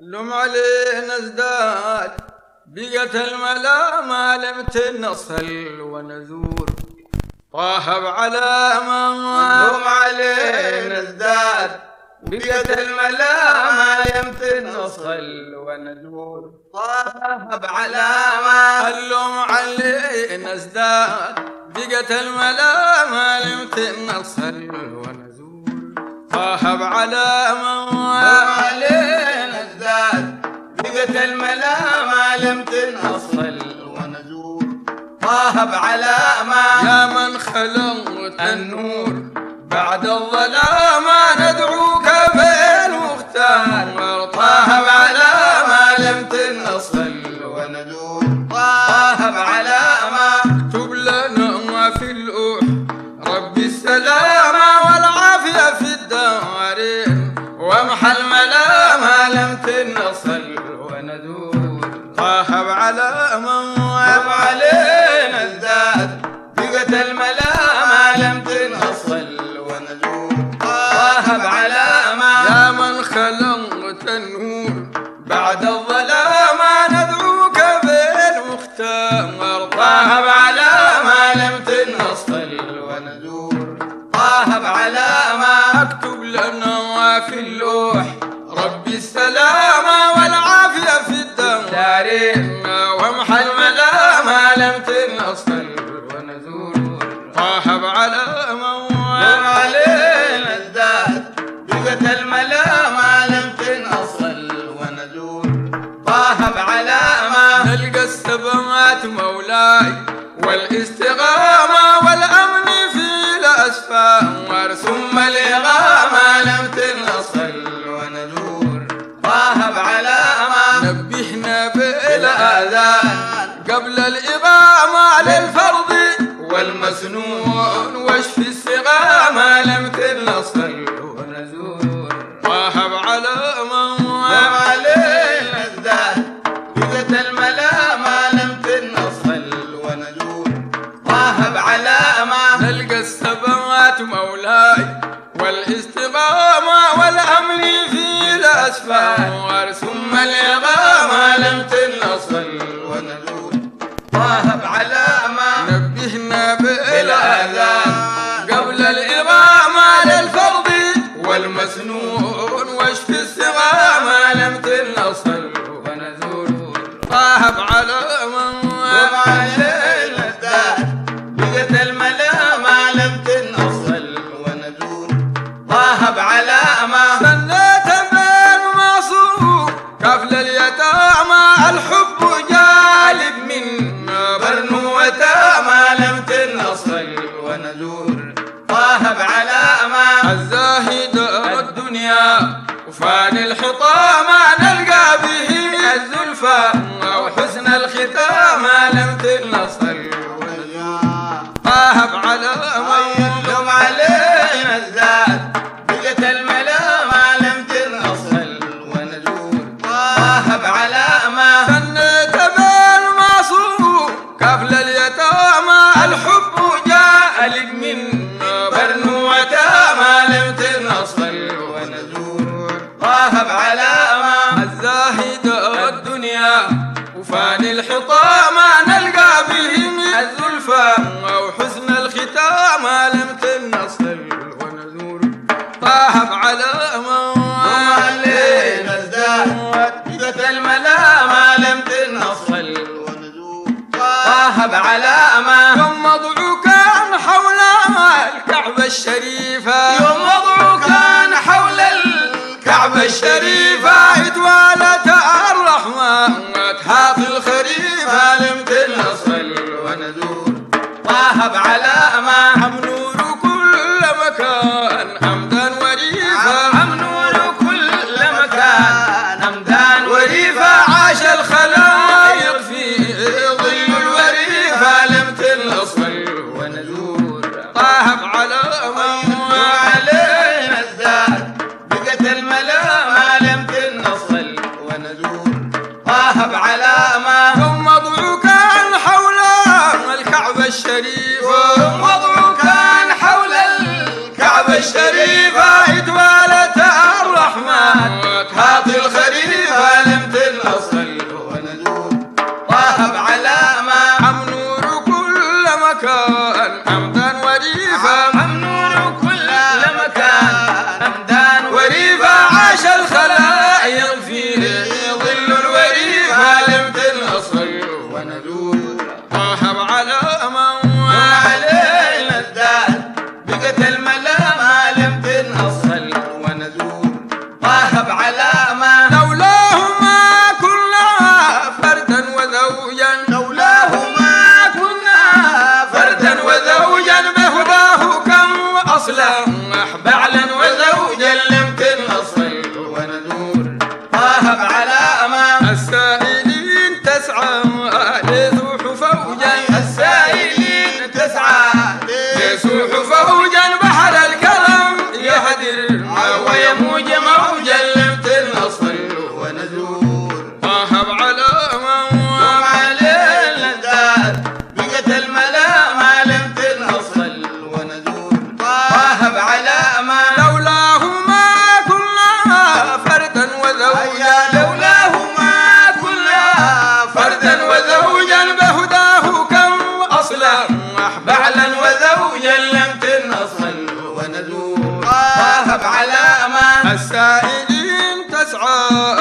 اللوم علينا ازداد، بقت الملا ما لم تنصل ونزور. طاهب على من اللوم علينا ازداد، بقت الملا ما لم تنصل ونزور. طاهب على ما اللوم علينا ازداد، بقت الملا ما لم تنصل ونزور. طاهب على من علينا ازداد، بقت الملا ما لم تنصل ونزور. طاهب على ما يا من خلقت النور بعد الظلام ندعوك بالمختار. طاهب على ما لم تنصل ونزور. طاهب على ما اكتب لنا في اللوح ربي السلامة والعافية في الدارين، وامحى الملا ما لم تنصل ونزور. طاهب على من علينا ازداد، بقت الملا ما لم تنصل ونزور. طاهب على ما يا من خلقت النور بعد الظلام ندعوك بالمختار. طاهب على ما لم تنصل ونزور. طاهب على ما اكتب لنا في اللوح ربي السلامة والعافية في الدارين، وامحى الملا ما لم تنصل ونزور. طاهب على من علينا ازداد، بقت الملا ما لم تنصل ونزور. طاهب على ما نلقى السبمات مولاي والاستقامة والأمن في الأسفار. ثم الإغامة لم تنصل ونزور. طاهب على ما نبهنا بالآذان قبل الإقامة للفرض والمسنون. واشف السقامة لم تنصل ونزور. طاهب على من علينا ازداد، بقت الملا ما لم تنصل ونزور. طاهب على ما نلقى السبمات مولاي والاستقامة والأمن في الأسفار. ثم الإغامة لم تنصل ونزور. طاهب على ما نبهنا بالآذان قبل الإقامة للفرض والمسنون. واشف السقامة لم تنصل ونزور. طاهب على من علينا ازداد، بقت الملا ما لم تنصل ونزور. طاهب على ما سنيت بالمعصوم كفل اليتامى الحب جالب منا برنوة ما لم تنصل ونزور. طاهب على ما الزاهد الدنيا وفاني الحطام نلقى به الزلفى وحسن الختام لم تنصل طاهب على من لوم علينا ازداد، بقت الملا ما لم تنصل ونزور. طاهب على ما سنيت بالمعصوم كفل اليتامى الحب جالب منا برنوة ما لم تنصل ونزور. طاهب على ما الزاهد الدنيا وفاني الحطام نلقى بهم الزلفى وحسن الختام لم تنصل ونزور. طاهب على من علينا ازداد، بقت الملا ما لم تنصل ونزور. طاهب على ما يوم مضعوكان حول الكعبة الشريفة، يوم وضعكان حول الكعبة الشريفة. يتوالت الرحمن تحاطي الخريفة لم تنصل ونزور. طاهب على ما عم نور كل مكان حمدا وريفة، عم نور كل مكان حمدان وريفة. عاش الخلايق في ظل الوريفة لم تنصل ونزور. طاهب على من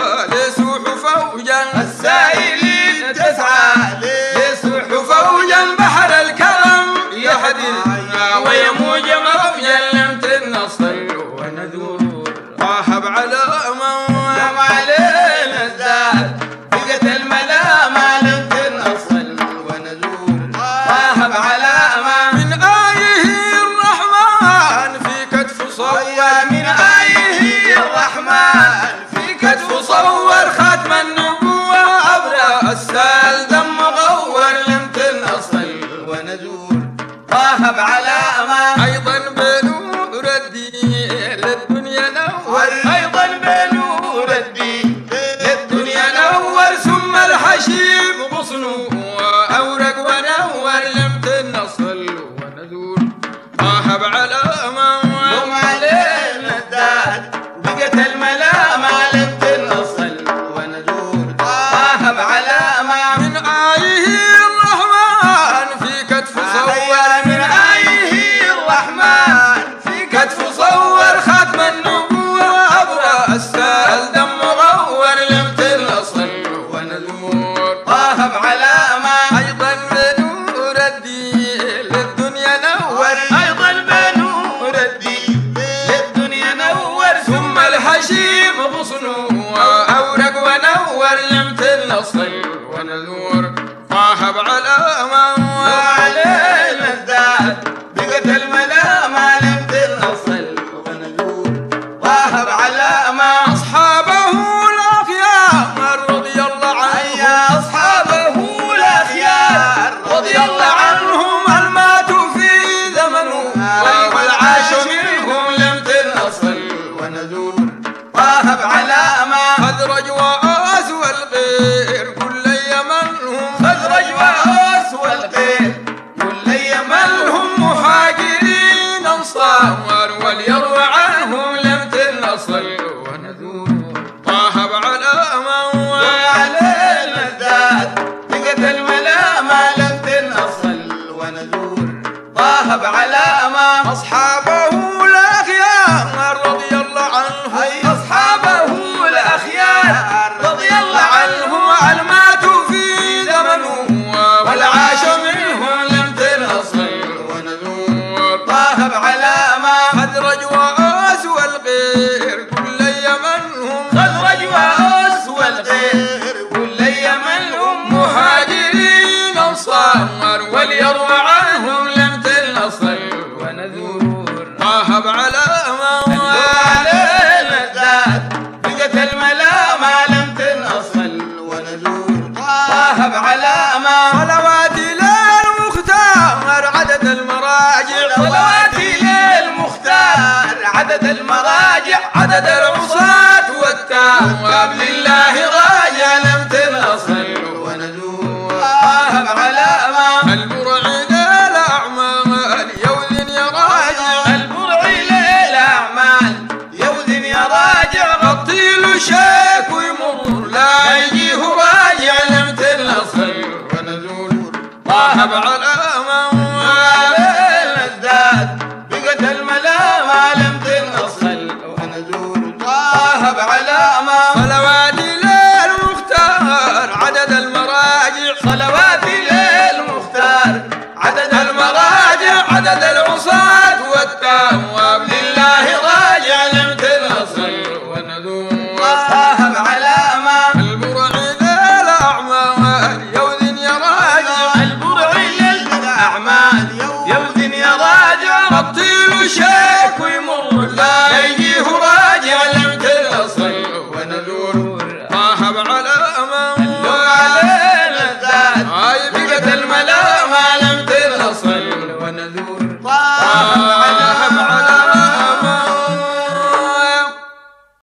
ليسوح فوجا السائلين تسعى ليسوح فوجا بحر الكرم يحدث ويموج موجا لم تنصل ونذور طاهب على يوم علينا الزاد بقت الملامة لم تنصل ونزور طاهب على من آيه الرحمن في كتف صور من آيه الرحمن في كتف صور ختم النبوة أبرى السال دم مغور لم تنصل ونزور طاهب على أيضا بنور الدين للدنيا نور أيضا بنور الدين للدنيا نور ثم الحشيم غصن وأورق ونور لم تنصل ونذور طاهب على يوم علينا الداد بقت الملامة لم تنصل ونزور طاهب على من آيه الرحمن في كتف صور من آيه الرحمن في كتف صور ختم النبوة أبرى السال دم مغور لم تنصل ونذور طاهب على أيضا بنور الدين للدنيا نور أيضا بنور الدين للدنيا نور ثم الحشيم غصن وأورق ونور لم تنصل ونذور طاهب على وعلينا الزاد بقت الملامة لم تنصل ونزور طاهب على أصحابه الأخيار رضي الله عنهم يا أصحابه الأخيار رضي الله عنهم هل ماتوا في زمنه والعاش منهم لم تنصل ونزور طاهب على خزرج وأوس والغير كل يمنهم خزرج وأوس والغير كل يمنهم مهاجرين أنصار وليروى عنهم لم تنصل ونذور طاهب على وعلينا الزاد بقت الملامة لم تنصل ونزور طاهب على أصحابه الأخيار رضي الله عنهم أصحابه الأخيار رضي الله عنهم هل ماتوا في زمنه والعاش منهم لم تنصل ونذور طاهب على خزرج وأوس والغير كل يمنهم خزرج وأوس والغير كل يمنهم مهاجرين أنصار وليروى عنهم لم تنصل ونذور طاهب على وعلينا الزاد بقت الملامة لم تنصل ونزور طاهب على صلوات للمختار عدد المراجع صلوات للمختار عدد المراجع عدد العصاة والتواب لله راجع لم تنصل ونزور طاهب على البرعين الأعمال يوذن يراجع البرعي للأعمال يوزن يا راجع غطيل شاك ويمر لا يجيه راجع لم تنصل ونزول طاهب على وعلينا الزاد بقت الملامة لم تنصل ونزور طاهب على صلوات للمختار عدد المراجع صلوات للمختار عدد المراجع عدد العصاة والتواب لله راجع لم تنصل ونذور طاهب على البرعين الأعمال يوذن يراجع البرعي للأعمال يوزن يا راجع غطيل شاك ويمر لا يجيه راجع لم تنصل ونذور طاهب على وعلينا الزاد هاي بقت الملامة لم تنصل ونزور طاهب